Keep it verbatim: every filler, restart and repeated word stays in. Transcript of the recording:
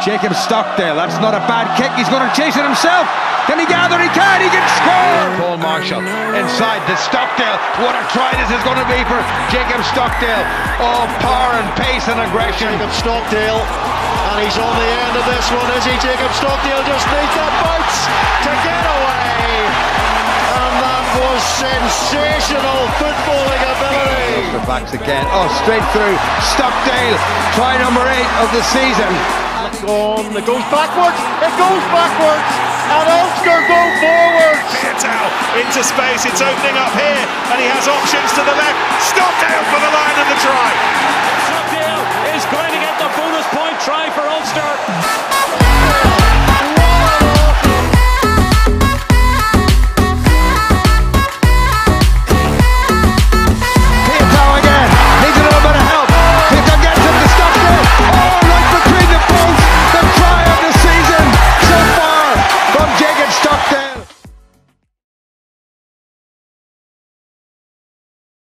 Jacob Stockdale, that's not a bad kick, he's going to chase it himself. Can he gather? He can, he can score! Paul Marshall inside the Stockdale. What a try this is going to be for Jacob Stockdale. Oh, power and pace and aggression. Jacob Stockdale, and he's on the end of this one, is he? Jacob Stockdale just needs that bounce to get away. And that was sensational footballing ability. The backs again. Oh, straight through. Stockdale, try number eight of the season. On, it goes backwards, it goes backwards, and Ulster go forwards. Pietau into space, it's opening up here, and he has options to the left. Stockdale for the line of the try. Stockdale is going to get the bonus point try for Ulster.